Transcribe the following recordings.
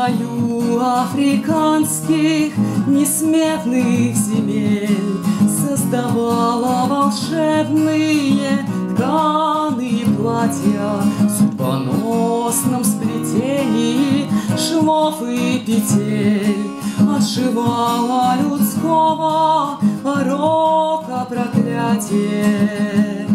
краю африканских несметных земель создавала волшебные тканые платья в судьбоносном сплетении швов и петель, отшивала людского порока проклятие.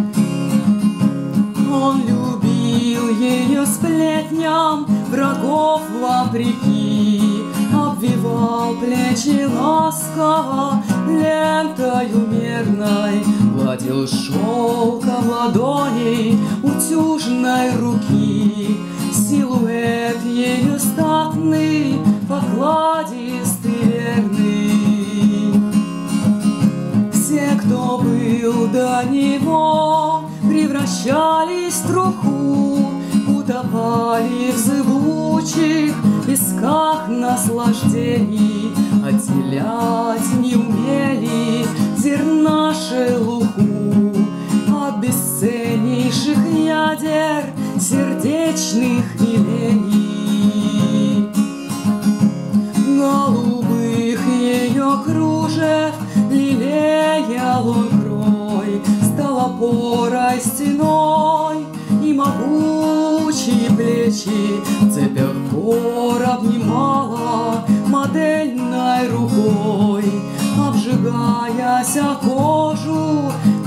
Он любил ее сплетням врагов вопреки, обвивал плечи ласково лентою мерной, гладил шелком ладоней утюжной руки. Силуэт ее статный, покладистый, верный. Все, кто был до него, превращались в труху, утопали в зыбучих песках наслаждений, отделять не умели зерна шелуху от бесценнейших ядер сердечных велений. Голубых ее кружев лелеял он крой, стал опорой стеной, и могучие плечи в цепях гор обнимала модельной рукой, обжигаясь о кожу